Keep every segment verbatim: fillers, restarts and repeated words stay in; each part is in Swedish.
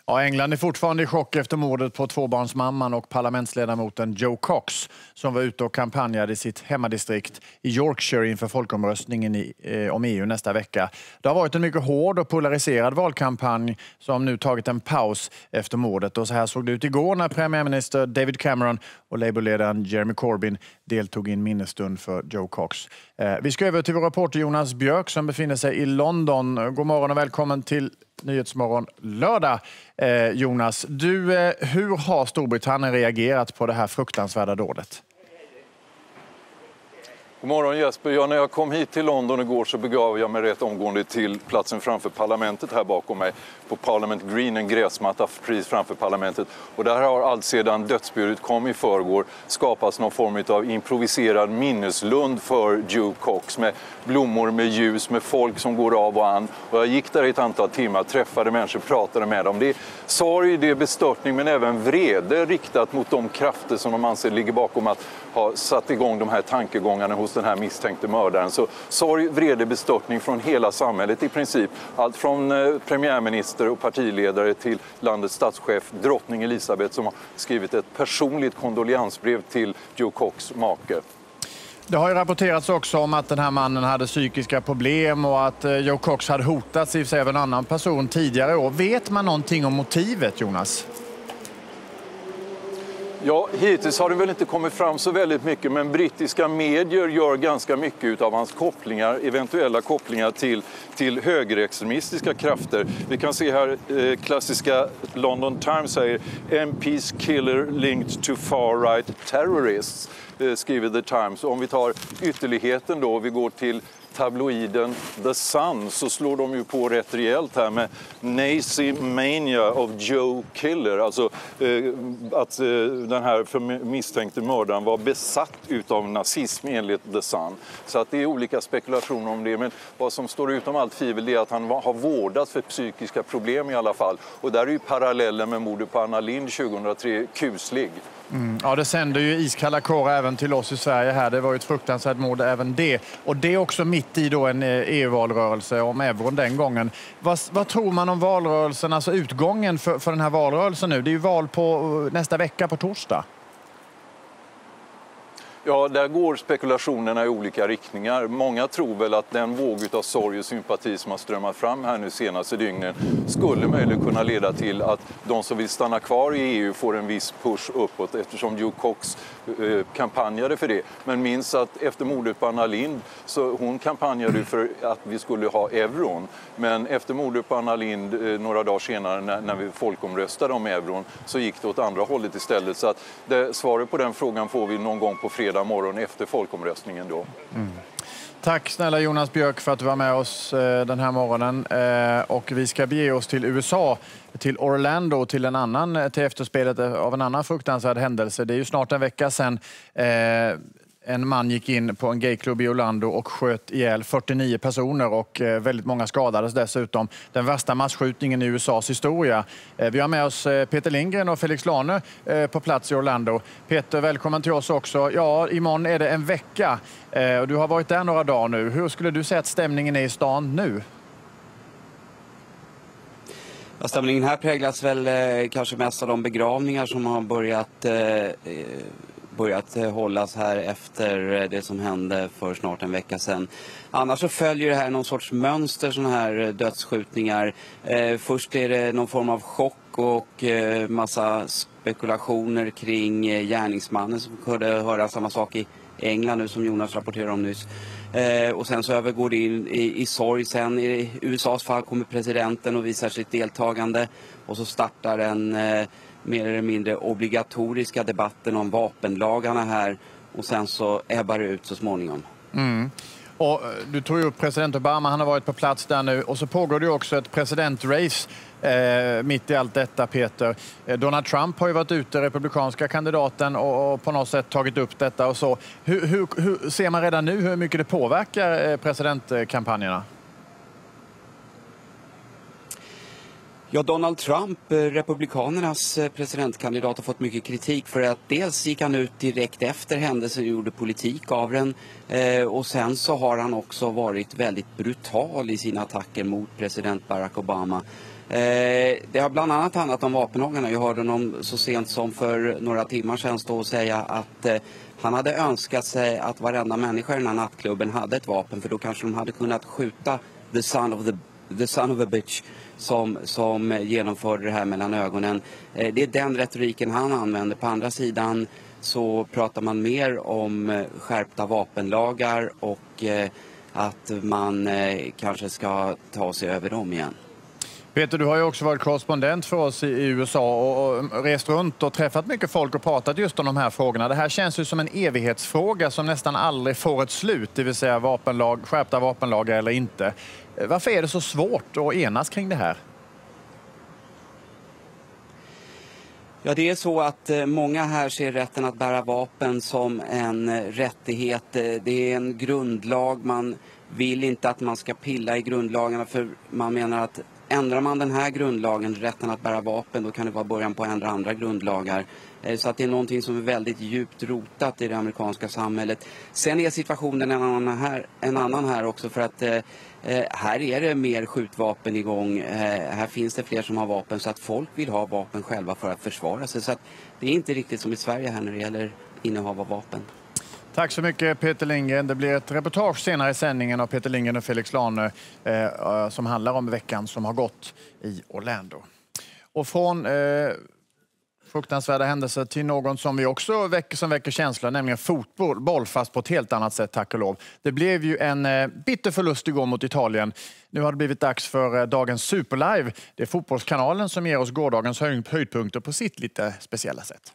Ja, England är fortfarande i chock efter mordet på tvåbarnsmamman och parlamentsledamoten Joe Cox som var ute och kampanjade i sitt hemmadistrikt i Yorkshire inför folkomröstningen i, eh, om E U nästa vecka. Det har varit en mycket hård och polariserad valkampanj som nu tagit en paus efter mordet. Och så här såg det ut igår när premiärminister David Cameron och Labour-ledaren Jeremy Corbyn deltog i en minnesstund för Joe Cox. Eh, vi ska över till vår reporter Jonas Björk som befinner sig i London. God morgon och välkommen till Nyhetsmorgon lördag. Eh, Jonas, du, eh, hur har Storbritannien reagerat på det här fruktansvärda dådet? God morgon Jesper. Ja, när jag kom hit till London igår så begav jag mig rätt omgående till platsen framför parlamentet här bakom mig. På Parliament Green, en gräsmatta precis framför parlamentet. Och där har allt sedan dödsbudet kom i förrgår skapats någon form av improviserad minneslund för Joe Cox. Med blommor, med ljus, med folk som går av och an. Och jag gick där i ett antal timmar, träffade människor, pratade med dem. Det är sorg, det är bestörtning men även vrede riktat mot de krafter som de anser ligger bakom att ha satt igång de här tankegångarna hos den här misstänkte mördaren. Så sorg, vrede, bestörtning från hela samhället i princip. Allt från eh, premiärminister och partiledare till landets statschef drottning Elisabeth som har skrivit ett personligt kondoliansbrev till Joe Cox make. Det har ju rapporterats också om att den här mannen hade psykiska problem och att eh, Joe Cox hade hotats i sig av en annan person tidigare år. Vet man någonting om motivet, Jonas? Ja, hittills har det väl inte kommit fram så väldigt mycket, men brittiska medier gör ganska mycket av hans kopplingar, eventuella kopplingar till, till högerextremistiska krafter. Vi kan se här eh, klassiska London Times säger M P's killer linked to far-right terrorists, eh, skriver The Times. Och om vi tar ytterligheten då, vi går till tabloiden The Sun, så slår de ju på rätt rejält här med Nazi Mania of Joe Killer. Alltså eh, att eh, den här misstänkte mördaren var besatt utav nazism enligt The Sun. Så att det är olika spekulationer om det. Men vad som står utom allt tvivel är att han har vårdats för psykiska problem i alla fall. Och där är ju parallellen med mordet på Anna Lindh tjugohundratre kuslig. Mm. Ja, det sänder ju iskalla kår även till oss i Sverige här. Det var ju ett fruktansvärt mord även det. Och det är också mitt i då en E U-valrörelse om euron den gången. Vad, vad tror man om valrörelsen, alltså utgången för, för den här valrörelsen nu? Det är ju val på nästa vecka på torsdag. Ja, där går spekulationerna i olika riktningar. Många tror väl att den våg av sorg och sympati som har strömmat fram här nu senaste dygnen skulle möjligen kunna leda till att de som vill stanna kvar i E U får en viss push uppåt eftersom Joe Cox eh, kampanjade för det. Men minns att efter mordet på Anna Lindh så hon kampanjade för att vi skulle ha euron. Men efter mordet på Anna Lindh eh, några dagar senare när, när vi folkomröstade om euron så gick det åt andra hållet istället. Så att det, svaret på den frågan får vi någon gång på fredag morgon efter folkomröstningen då. Mm. Tack snälla Jonas Björk för att du var med oss eh, den här morgonen. Eh, och vi ska bege oss till U S A, till Orlando, till en annan, till efterspelet av en annan fruktansvärd händelse. Det är ju snart en vecka sedan eh, en man gick in på en gayklubb i Orlando och sköt ihjäl fyrtionio personer och väldigt många skadades dessutom. Den värsta massskjutningen i U S A:s historia. Vi har med oss Peter Lindgren och Felix Lane på plats i Orlando. Peter, välkommen till oss också. Ja, imorgon är det en vecka och du har varit där några dagar nu. Hur skulle du säga att stämningen är i stan nu? Ja, stämningen här präglas väl eh, kanske mest av de begravningar som har börjat... Eh, börjat hållas här efter det som hände för snart en vecka sedan. Annars så följer det här någon sorts mönster, sådana här dödsskjutningar. Eh, först är det någon form av chock och eh, massa spekulationer kring eh, gärningsmannen som kunde höra samma sak i England nu som Jonas rapporterade om nyss. Eh, och sen så övergår det in i, i sorg. Sen i U S A:s fall kommer presidenten och visar sitt deltagande och så startar en... Eh, mer eller mindre obligatoriska debatten om vapenlagarna här och sen så ebbar det ut så småningom. Mm. Och du tog ju upp president Obama, han har varit på plats där nu och så pågår det ju också ett presidentrace eh, mitt i allt detta, Peter. Eh, Donald Trump har ju varit ute, republikanska kandidaten, och, och på något sätt tagit upp detta och så. Hur, hur, hur ser man redan nu hur mycket det påverkar eh, presidentkampanjerna? Ja, Donald Trump, republikanernas presidentkandidat, har fått mycket kritik för att dels gick han ut direkt efter händelsen och gjorde politik av den. Eh, och sen så har han också varit väldigt brutal i sina attacker mot president Barack Obama. Eh, det har bland annat handlat om vapenlagarna. Jag hörde honom så sent som för några timmar sedan stå och säga att eh, han hade önskat sig att varenda människa i den här nattklubben hade ett vapen, för då kanske de hade kunnat skjuta the son of, the, the son of a bitch som, som genomförde det här mellan ögonen. Eh, det är den retoriken han använder. På andra sidan så pratar man mer om eh, skärpta vapenlagar och eh, att man eh, kanske ska ta sig över dem igen. Peter, du har ju också varit korrespondent för oss i U S A och, och rest runt och träffat mycket folk och pratat just om de här frågorna. Det här känns ju som en evighetsfråga som nästan aldrig får ett slut, det vill säga vapenlag, skärpta vapenlagar eller inte. Varför är det så svårt att enas kring det här? Ja, det är så att många här ser rätten att bära vapen som en rättighet. Det är en grundlag. Man vill inte att man ska pilla i grundlagarna, för man menar att ändrar man den här grundlagen, rätten att bära vapen, då kan det vara början på att ändra andra grundlagar. Så att det är någonting som är väldigt djupt rotat i det amerikanska samhället. Sen är situationen en annan här, en annan här också, för att eh, här är det mer skjutvapen igång. Eh, här finns det fler som har vapen, så att folk vill ha vapen själva för att försvara sig. Så att det är inte riktigt som i Sverige här när det gäller innehav av vapen. Tack så mycket, Peter Lindgren. Det blir ett reportage senare i sändningen av Peter Lindgren och Felix Lane eh, som handlar om veckan som har gått i Orlando. Och från eh, fruktansvärda händelser till någon som vi också väcker, som väcker känslor, nämligen fotboll, fast på ett helt annat sätt, tack och lov. Det blev ju en eh, bitter förlust igår mot Italien. Nu har det blivit dags för eh, dagens Superlive. Det är Fotbollskanalen som ger oss gårdagens höjd, höjdpunkter på sitt lite speciella sätt.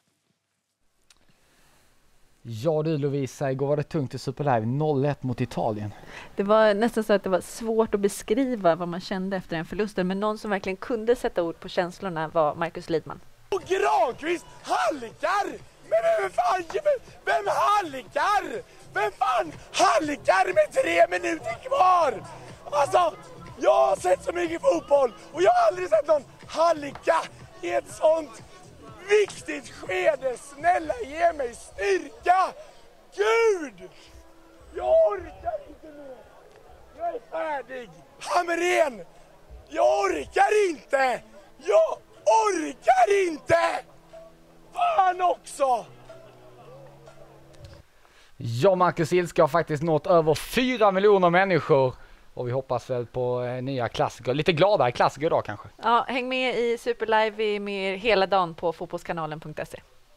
Ja du Lovisa, igår var det tungt i Superlive, noll ett mot Italien. Det var nästan så att det var svårt att beskriva vad man kände efter den förlusten, men någon som verkligen kunde sätta ord på känslorna var Marcus Lidman. Och Granqvist halkar! Men vem fan, vem halkar? Vem fan halkar med tre minuter kvar? Alltså, jag har sett så mycket fotboll och jag har aldrig sett någon halka i ett sånt viktigt skede. Snälla, ge mig styrka! Gud! Jag orkar inte mer. Jag är färdig. Hamrén! Jag orkar inte! Jag orkar inte! Fan också! Ja, Marcus ilska har faktiskt nått över fyra miljoner människor. Och vi hoppas väl på eh, nya klassiker. Lite gladare klassiker idag kanske. Ja, häng med i Superlive. Vi är med hela dagen på fotbollskanalen punkt se.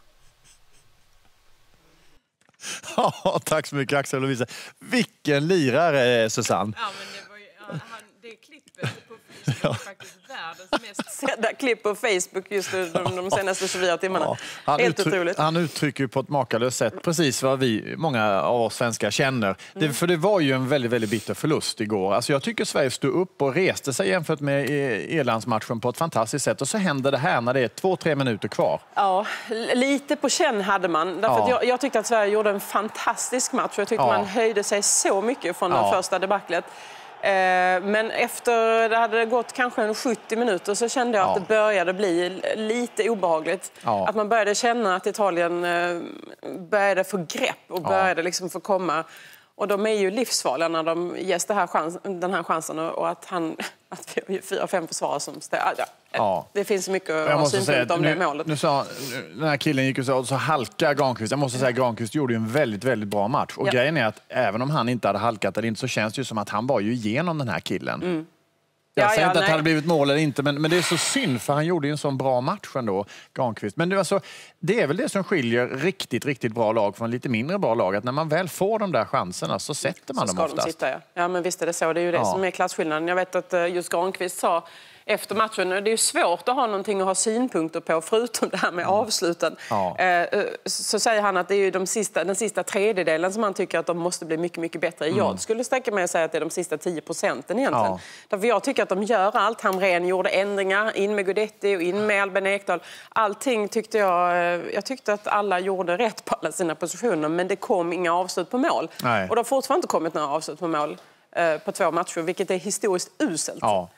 Ja, tack så mycket Axel och Lovisa. Vilken lirare, Susanne. Ja, men det var ju, ja, han, det klippet på Facebook är faktiskt världens mest sedda klipp på Facebook just de, de senaste tjugofyra timmarna. Ja, han, Helt uttryck, otroligt. han uttrycker på ett makalöst sätt precis vad vi, många av oss svenskar känner. Mm. Det, för det var ju en väldigt, väldigt bitter förlust igår. Alltså jag tycker Sverige stod upp och reste sig jämfört med Irlandsmatchen på ett fantastiskt sätt. Och så händer det här när det är två, tre minuter kvar. Ja, lite på känn hade man. Därför ja. att jag, jag tyckte att Sverige gjorde en fantastisk match. Jag tyckte ja. man höjde sig så mycket från ja. den första debaclet. Men efter det hade gått kanske en sjuttio minuter så kände jag ja. att det började bli lite obehagligt. Ja. Att man började känna att Italien började få grepp och började ja. liksom få komma. Och de är ju livsfarliga när de ges det här chans, den här chansen och att, han, att vi har fyra, fem försvarare som ställer. Ja. Ja. Det finns mycket att ha synpunkter om nu, det målet. Nu sa, den här killen gick och så, så halkar Granqvist. Jag måste säga att Granqvist gjorde ju en väldigt, väldigt bra match. Och ja. grejen är att även om han inte hade halkat eller inte så känns det ju som att han var ju igenom den här killen. Mm. Jag ja, säger ja, inte nej. att det hade blivit mål eller inte, men, men det är så synd för han gjorde ju en sån bra match ändå, Granqvist. Men det, alltså, det är väl det som skiljer riktigt, riktigt bra lag från lite mindre bra lag. Att när man väl får de där chanserna så sätter man så dem oftast. De sitta, ja. ja, men visst är det så. Det är ju det ja. som är klassskillnaden. Jag vet att just Granqvist sa efter matchen, det är ju svårt att ha någonting att ha synpunkter på förutom det här med avsluten. Ja. Så säger han att det är ju de sista, den sista tredjedelen som han tycker att de måste bli mycket, mycket bättre. Mm. Jag skulle sträcka mig och säga att det är de sista tio procenten egentligen. Ja. Därför jag tycker att de gör allt. Hamrén gjorde ändringar, in med Guidetti och in med Albin Ekdal. Allting tyckte jag, jag tyckte att alla gjorde rätt på alla sina positioner, men det kom inga avslut på mål. Nej. Och det har fortfarande inte kommit några avslut på mål på två matcher, vilket är historiskt uselt. Ja.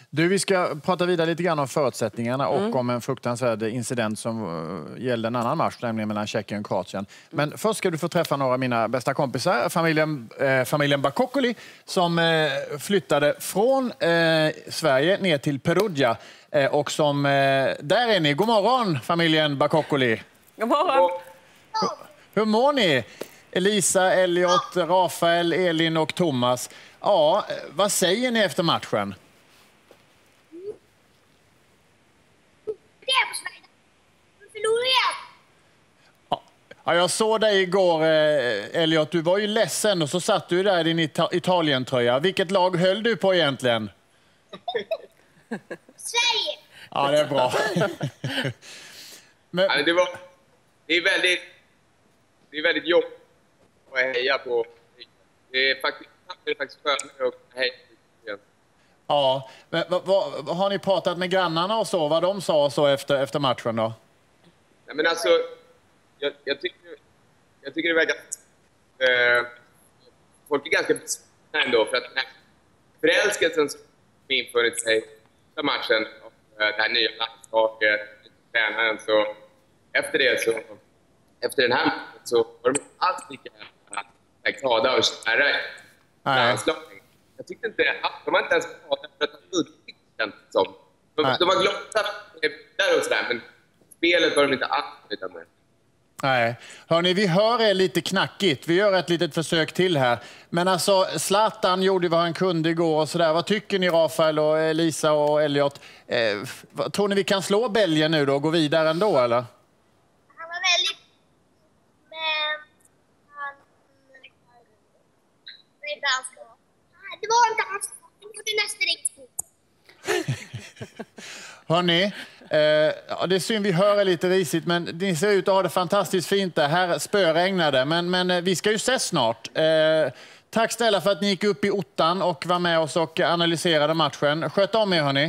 Du, vi ska prata vidare lite grann om förutsättningarna och Mm. om en fruktansvärd incident som uh, gällde en annan match, nämligen mellan Tjeckien och Kroatien. Men först ska du få träffa några av mina bästa kompisar, familjen, eh, familjen Bakokoli, som eh, flyttade från eh, Sverige ner till Perugia. Eh, och som, eh, där är ni. God morgon, familjen Bakokoli. God morgon. Hur mår ni? Elisa, Elliot, Rafael, Elin och Thomas. Ja, vad säger ni efter matchen? Ja, jag såg dig igår, eh, Elliot. Du var ju ledsen och så satt du där i din Ita- Italien-tröja. Vilket lag höll du på egentligen? Sverige! Ja, det är bra. Men, Ja, det, var, det är väldigt, det är väldigt jobbigt att heja på. Det är faktiskt, det är faktiskt skönare att heja på. ja, men, vad, vad, har ni pratat med grannarna och så? Vad de sa så efter, efter matchen då? Nej, men alltså, jag, jag, tycker, jag tycker det verkar... Eh, folk är ganska besvikna ändå, för att den här förälskelsen som infunnit sig i matchen, och eh, det här nya landslaget, tränaren, så efter det så, efter den här matchen så var de alls lika äh, glada och kära i landslaget. Jag tyckte inte, de var inte ens glada för att ha vunnit, känns det som. De, de var glada där och sådär, men spelet var de inte alls utan med. Nej. Hörrni, vi hör er lite knackigt. Vi gör ett litet försök till här. Men alltså, Zlatan gjorde vad han kunde igår och sådär. Vad tycker ni, Rafael och Elisa och Elliot? Eh, tror ni vi kan slå Belgien nu då och gå vidare ändå, eller? Han var väldigt... Men... Han... Det är inte hans lag. Det var inte hans lag. Han gjorde nästa riktigt. Hörni, eh, ja, det är synd vi hör er lite risigt, men ni ser ut att ha det fantastiskt fint där. Här spöregnade, men, men eh, vi ska ju ses snart. Eh, tack snälla för att ni gick upp i ottan och var med oss och analyserade matchen. Sköt om er, hörni.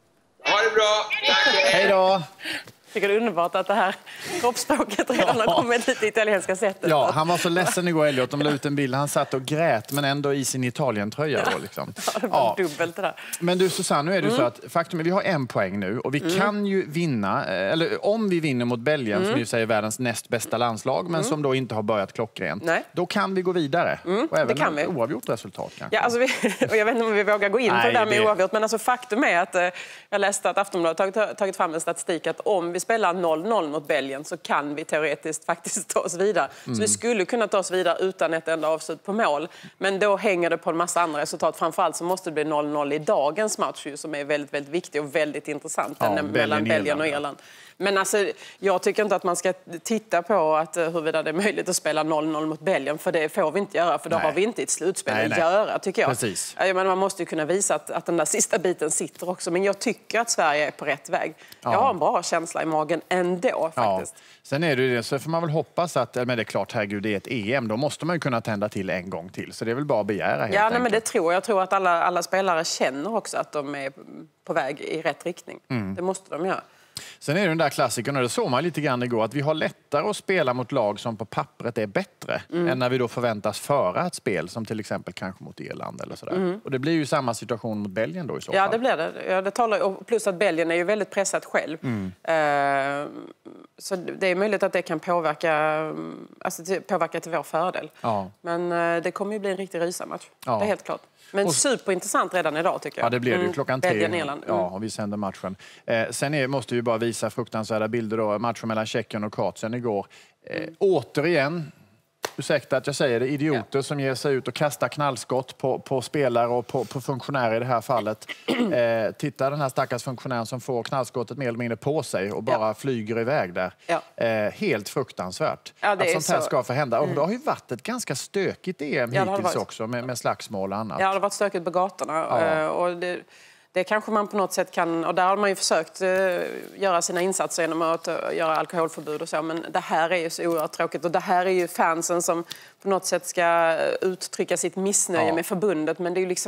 Ha det bra! Tack! Hej då! Jag tycker det är underbart att det här kroppsspråket redan har kommit lite italienska sättet. Ja, han var så ledsen igår, Elliot. De la ut en bild. Han satt och grät, men ändå i sin Italien-tröja. Då, liksom. Ja, det var ja. dubbelt det där. Men du, Susanne, nu är det Mm. så att faktum är vi har en poäng nu och vi Mm. kan ju vinna, eller om vi vinner mot Belgien, Mm. som ju säger världens näst bästa landslag, men Mm. som då inte har börjat klockrent. Nej. Då kan vi gå vidare. Mm, och även det kan vi. oavgjort resultat kanske. Ja, alltså vi, och jag vet inte om vi vågar gå in Nej, på det där med det- oavgjort, men alltså faktum är att eh, jag läste att Aftonbladet har tagit, tagit fram en statistik att om vi spelar noll noll mot Belgien så kan vi teoretiskt faktiskt ta oss vidare. Mm. Så vi skulle kunna ta oss vidare utan ett enda avslut på mål. Men då hänger det på en massa andra resultat. Framförallt så måste det bli noll noll i dagens match ju, som är väldigt, väldigt viktig och väldigt intressant. Ja, den Belgien, mellan Belgien och Irland, Irland. Men alltså, jag tycker inte att man ska titta på att, uh, huruvida det är möjligt att spela noll noll mot Belgien, för det får vi inte göra, för då Nej. har vi inte ett slutspel Nej, att nej. göra, tycker jag. Precis. Ja, men man måste ju kunna visa att, att den där sista biten sitter också. Men jag tycker att Sverige är på rätt väg. Ja. Jag har en bra känsla i magen ändå, faktiskt. Ja. Sen är det ju det, så får man väl hoppas att, men det är klart, herregud, det är ett E M, då måste man ju kunna tända till en gång till. Så det är väl bara att begära helt Ja, nej, enkelt. men det tror jag. Jag tror att alla, alla spelare känner också att de är på väg i rätt riktning. Mm. Det måste de göra. Sen är det den där klassikern, och det såg man lite grann igår, att vi har lättare att spela mot lag som på pappret är bättre Mm. än när vi då förväntas föra ett spel som till exempel kanske mot Irland eller sådär. Mm. Och det blir ju samma situation mot Belgien då i så Ja, fall. det blir det. Ja, det talar, och plus att Belgien är ju väldigt pressat själv. Mm. Eh, så det är möjligt att det kan påverka, alltså till, påverka till vår fördel. Ja. Men eh, det kommer ju bli en riktig rysamatch. Ja. Det är helt klart. Men Och- superintressant redan idag, tycker jag. Ja, det blir det ju. Mm. Klockan tre. Belgien-Irland. Mm. Ja, och vi sänder matchen. Eh, sen är, måste vi bara visa fruktansvärda bilder då. Matchen mellan Tjeckien och Kroatien igår. Eh, Mm. Återigen, ursäkta att jag säger det, idioter som ger sig ut och kastar knallskott på, på spelare och på, på funktionärer i det här fallet. Eh, titta den här stackars funktionären som får knallskottet mer eller mindre på sig och bara Ja. flyger iväg där. Ja. Eh, helt fruktansvärt. Ja, det att är sånt här så. ska förhända. Och Mm. det har ju varit ett ganska stökigt E M Ja, det har det hittills varit. också med, med slagsmål och annat. Ja, det har varit stökigt på gatorna. Ja. Eh, och det, det kanske man på något sätt kan... Och där har man ju försökt eh, göra sina insatser genom att eh, göra alkoholförbud och så. Men det här är ju så oerhört tråkigt. Och det här är ju fansen som på något sätt ska uttrycka sitt missnöje Ja. med förbundet. Men det är ju liksom...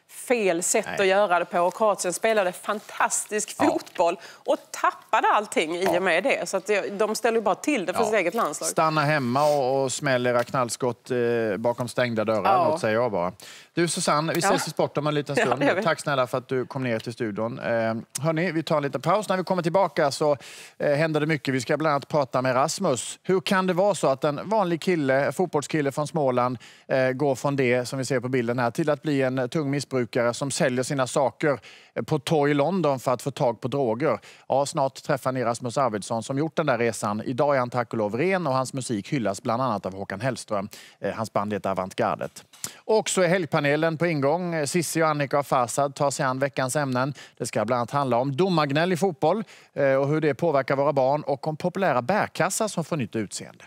fel sätt Nej. att göra det på. Och Kroatien spelade fantastisk ja. fotboll och tappade allting i och med det. Så att de ställer bara till det för ja. sitt eget landslag. Stanna hemma och, och smäll era knallskott eh, bakom stängda dörrar, ja. något säger jag bara. Du Susanne, vi ses ja. i sport om en liten stund. Ja, tack snälla för att du kom ner till studion. Eh, hörni, vi tar en liten paus. När vi kommer tillbaka så eh, händer det mycket. Vi ska bland annat prata med Rasmus. Hur kan det vara så att en vanlig kille, fotbollskille från Småland eh, går från det som vi ser på bilden här till att bli en tung missbrukare som säljer sina saker på torg i London för att få tag på droger? Ja, snart träffar ni Rasmus Arvidsson som gjort den där resan. Idag är han tack och lov ren och hans musik hyllas bland annat av Håkan Hellström. Eh, hans band heter Avantgardet. Och så är helgpanelen på ingång. Sissi och Annika och Farsad tar sig an veckans ämnen. Det ska bland annat handla om domargnäll i fotboll eh, och hur det påverkar våra barn och om populära bärkassar som får nytt utseende.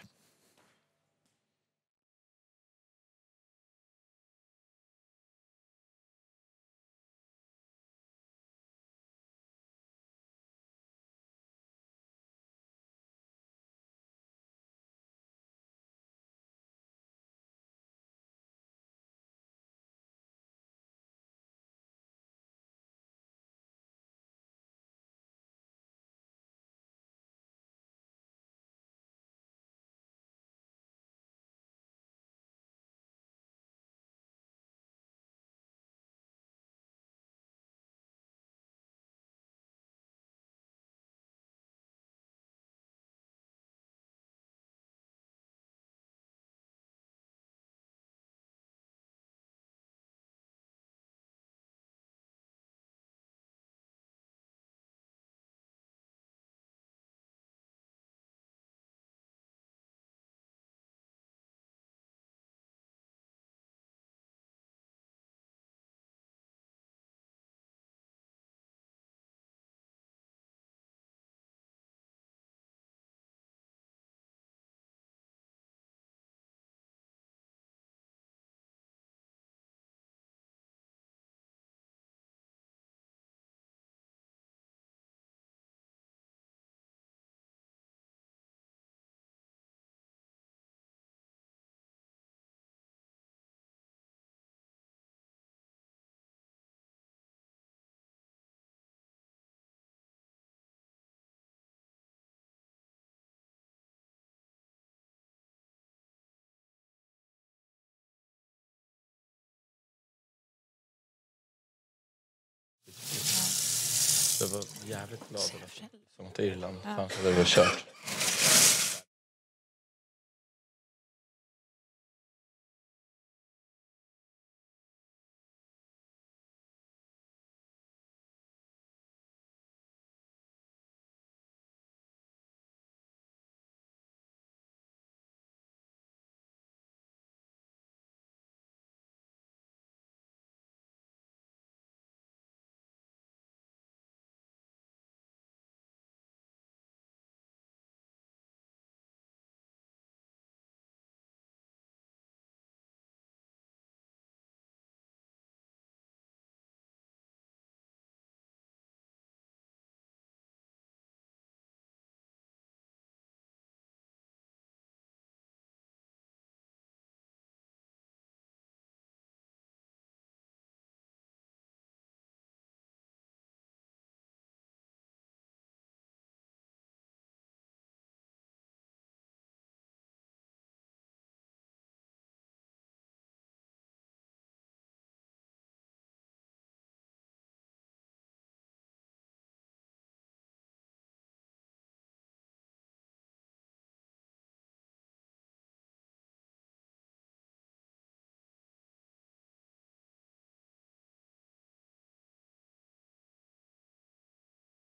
Jag var jävligt glad som att Irland fanns och det var kört.